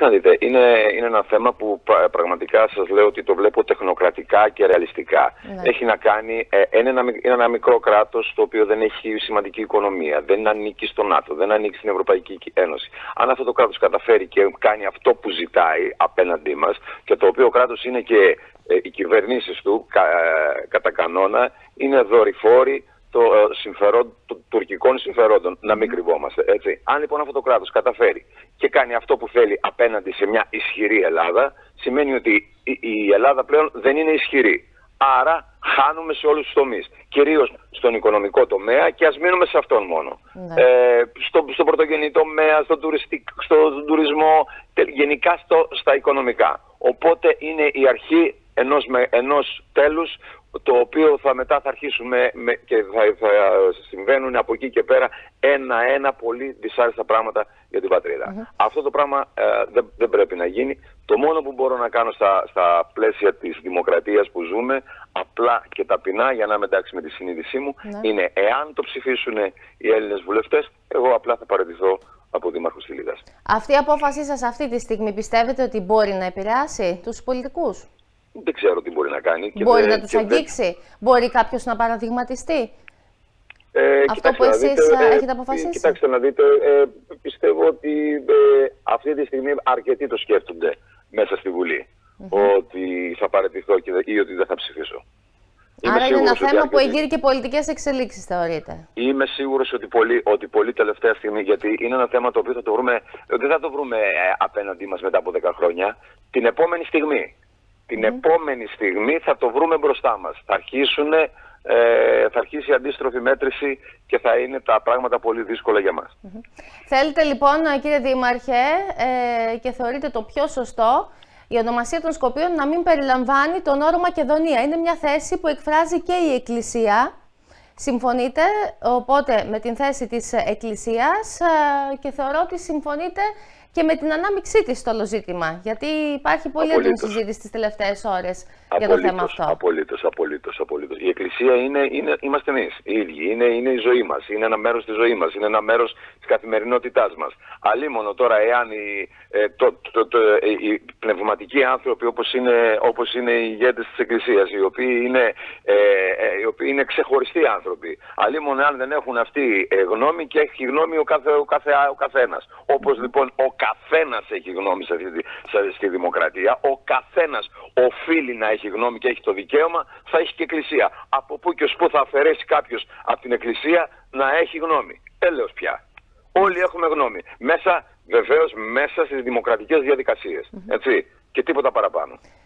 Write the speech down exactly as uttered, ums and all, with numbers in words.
Κοιτάξτε να δείτε, είναι, είναι ένα θέμα που πραγματικά σας λέω ότι το βλέπω τεχνοκρατικά και ρεαλιστικά. Ναι. Έχει να κάνει, ε, είναι, ένα, είναι ένα μικρό κράτος το οποίο δεν έχει σημαντική οικονομία, δεν ανήκει στο ΝΑΤΟ, δεν ανήκει στην Ευρωπαϊκή Ένωση. Αν αυτό το κράτος καταφέρει και κάνει αυτό που ζητάει απέναντί μας, και το οποίο κράτος είναι και ε, οι κυβερνήσεις του κα, ε, κατά κανόνα, είναι δορυφόροι των συμφερόν, το, τουρκικών συμφερόντων, να μην κρυβόμαστε, έτσι. Αν λοιπόν αυτό το κράτος καταφέρει και κάνει αυτό που θέλει απέναντι σε μια ισχυρή Ελλάδα, σημαίνει ότι η, η Ελλάδα πλέον δεν είναι ισχυρή. Άρα χάνουμε σε όλους τους τομείς, κυρίως στον οικονομικό τομέα, και ας μείνουμε σε αυτόν μόνο. Ναι. Ε, στο, στο πρωτογενή τομέα, στο, τουριστικ, στο τουρισμό, γενικά στο, στα οικονομικά. Οπότε είναι η αρχή ενός, με, ενός τέλους, το οποίο θα μετά θα αρχίσουμε με, και θα, θα συμβαίνουν από εκεί και πέρα ένα-ένα πολύ δυσάρεστα πράγματα για την πατρίδα. Mm-hmm. Αυτό το πράγμα ε, δεν, δεν πρέπει να γίνει. Το μόνο που μπορώ να κάνω στα, στα πλαίσια της δημοκρατίας που ζούμε, απλά και ταπεινά, για να είμαι εντάξει με τη συνείδησή μου, mm-hmm. είναι εάν το ψηφίσουν οι Έλληνες βουλευτές, εγώ απλά θα παραιτηθώ από δήμαρχος Τηλίδας. Αυτή η απόφασή σας αυτή τη στιγμή πιστεύετε ότι μπορεί να επηρεάσει τους πολιτικούς? Δεν ξέρω τι μπορεί να κάνει. Και μπορεί δε, να τους αγγίξει, δε... μπορεί κάποιος να παραδειγματιστεί. Ε, Αυτό που εσείς δείτε, έχετε αποφασίσει. Ε, κοιτάξτε να δείτε, ε, πιστεύω ότι ε, αυτή τη στιγμή αρκετοί το σκέφτονται μέσα στη Βουλή. Mm-hmm. Ότι θα παραιτηθώ και, ή ότι δεν θα ψηφίσω. Άρα είναι ένα θέμα που εγείρει και πολιτικές εξελίξεις, θεωρείτε? Είμαι σίγουρος ότι πολύ, ότι πολύ τελευταία στιγμή, γιατί είναι ένα θέμα το οποίο θα το βρούμε, δεν θα το βρούμε απέναντί μας μετά από δέκα χρόνια, την επόμενη στιγμή. Την mm. επόμενη στιγμή θα το βρούμε μπροστά μας. Θα, αρχίσουνε, ε, θα αρχίσει η αντίστροφη μέτρηση και θα είναι τα πράγματα πολύ δύσκολα για μας. Mm-hmm. Θέλετε λοιπόν, κύριε Δήμαρχε, ε, και θεωρείτε το πιο σωστό η ονομασία των Σκοπίων να μην περιλαμβάνει τον όρο Μακεδονία? Είναι μια θέση που εκφράζει και η Εκκλησία. Συμφωνείτε οπότε με την θέση της Εκκλησίας ε, και θεωρώ ότι συμφωνείτε και με την ανάμειξή της στο όλο ζήτημα, γιατί υπάρχει πολύ έντονη συζήτηση τις τελευταίες ώρες για το θέμα αυτό. Απολύτως, απολύτως, απολύτως. Η Εκκλησία είναι, είναι, είμαστε εμείς οι ίδιοι, είναι, είναι η ζωή μας, είναι ένα μέρος της ζωής μας, είναι ένα μέρος της καθημερινότητάς μας. Αλλήμωνο τώρα, εάν οι, ε, το, το, το, ε, οι πνευματικοί άνθρωποι όπως είναι, όπως είναι οι ηγέτες της Εκκλησίας, οι οποίοι είναι, ε, ε, οι οποίοι είναι ξεχωριστοί άνθρωποι, αλλήμωνο αν δεν έχουν αυτή ε, γνώμη, και έχει γνώμη ο, κάθε, ο, κάθε, ο καθένας. Όπως λοιπόν ο καθένας έχει γνώμη σε αυτή, σε, στη δημοκρατία, ο καθένας οφείλει να έχει γνώμη και έχει το δικαίωμα, θα έχει και εκκλησία. Από πού και ως πού θα αφαιρέσει κάποιος από την εκκλησία να έχει γνώμη? Έλεος πια. Όλοι έχουμε γνώμη. Μέσα, βεβαίως, μέσα στις δημοκρατικές διαδικασίες. Mm-hmm. Έτσι. Και τίποτα παραπάνω.